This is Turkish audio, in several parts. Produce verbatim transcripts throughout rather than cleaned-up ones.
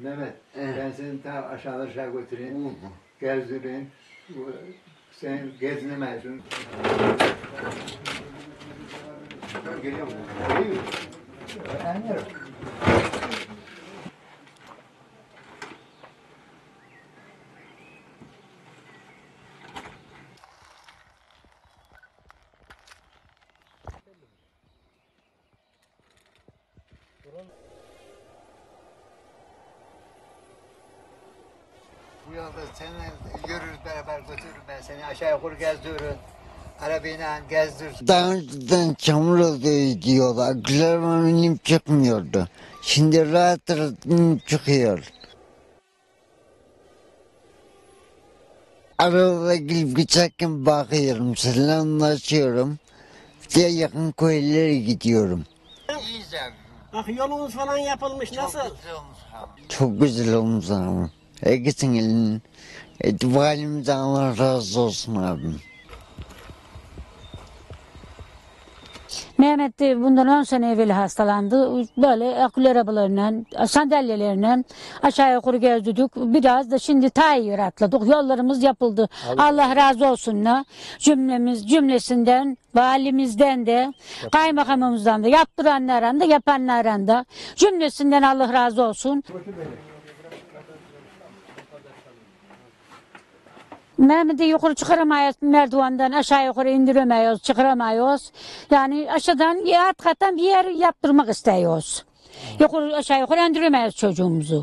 Mehmet, Evet. ben seni ta aşağıda aşağı götüreyim, gezdireyim. Bu- Sen gezinemezsin. Geliyor mu? Geliyor mu? Anlıyorum. Bu yolda seni yürür beraber götürürüm ben seni aşağı yukarı gezdiririm. Arabayla gezdir. Daha önceden çamur oluyor diyorlar. Gülerime binip çıkmıyordu. Şimdi rahat rahat binip çıkıyor. Arada gelip geçerken bakıyorum, selamlaşıyorum. Diye yakın köylere gidiyorum. Bak yolumuz falan yapılmış nasıl? Çok güzel olmuş abi. Herkesin elinin. E, valimize Allah razı olsun abim. Mehmet de bundan on sene evvel hastalandı. Böyle akül arabalarıyla, sandalyelerle aşağı yukarı gezdirdik. Biraz da şimdi ta iyi rahatladık. Yollarımız yapıldı. Allah, Allah razı olsun da cümlemiz cümlesinden, valimizden de, kaymakamımızdan da, yaptıranlardan da, yapanlardan da cümlesinden Allah razı olsun. Mehmet'i yukarı çıkaramayız, merdivenden aşağı yukarı indiremiyoruz, çıkaramıyoruz. Yani aşağıdan, alt kattan bir yer yaptırmak istiyoruz. Yukarı, aşağı yukarı indiremiyoruz çocuğumuzu.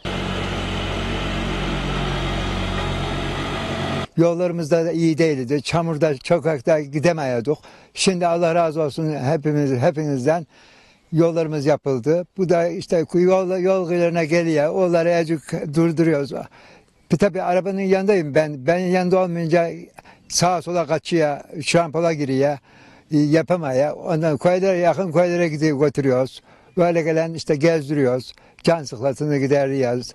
Yollarımız da iyi değildi. Çamurda, sokakta gidemiyorduk. Şimdi Allah razı olsun hepimiz, hepinizden yollarımız yapıldı. Bu da işte yol, yol kıyılarına geliyor. Onları azıcık durduruyoruz. Tabii arabanın yanındayım ben. Ben yanında olmayınca sağa sola kaçıyor, şampola giriyor, yapamıyor. Ondan koylara, yakın koylara gidiyor, götürüyoruz. Böyle gelen işte gezdiriyoruz. Can sıkıntısını gideriyoruz.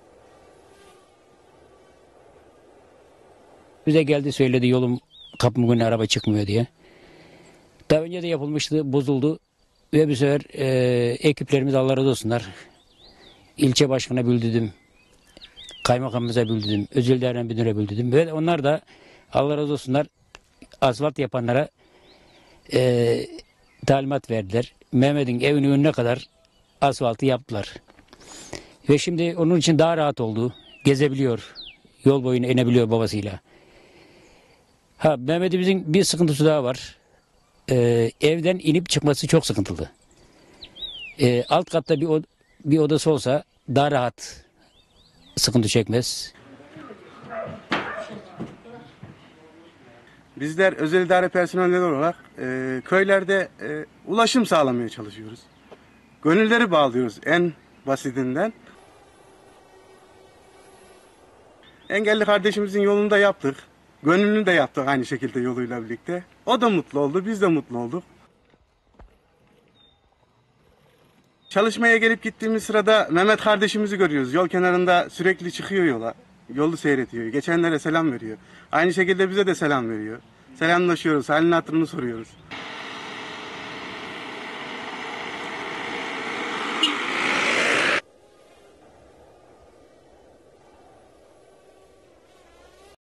Bize geldi söyledi yolum kapım günü araba çıkmıyor diye. Daha önce de yapılmıştı, bozuldu. Ve bir sefer e, ekiplerimiz Allah razı olsunlar. İlçe başkanına bildirdim. Kaymakamımıza bildirdim. Özel değerlen müdüre bildirdim. Ve onlar da Allah razı olsunlar asfalt yapanlara e, talimat verdiler. Mehmet'in evinin önüne kadar asfaltı yaptılar. Ve şimdi onun için daha rahat oldu. Gezebiliyor. Yol boyuna inebiliyor babasıyla. Ha, Mehmet'imizin bir sıkıntısı daha var. Ee, evden inip çıkması çok sıkıntılı. Ee, alt katta bir, od bir odası olsa daha rahat sıkıntı çekmez. Bizler özel idare personelleri olarak e, köylerde e, ulaşım sağlamaya çalışıyoruz. Gönülleri bağlıyoruz en basitinden. Engelli kardeşimizin yolunu da yaptık. Gönlünü de yaptık aynı şekilde yoluyla birlikte. O da mutlu oldu, biz de mutlu olduk. Çalışmaya gelip gittiğimiz sırada Mehmet kardeşimizi görüyoruz. Yol kenarında sürekli çıkıyor yola. Yolu seyrediyor. Geçenlere selam veriyor. Aynı şekilde bize de selam veriyor. Selamlaşıyoruz, halini hatırını soruyoruz.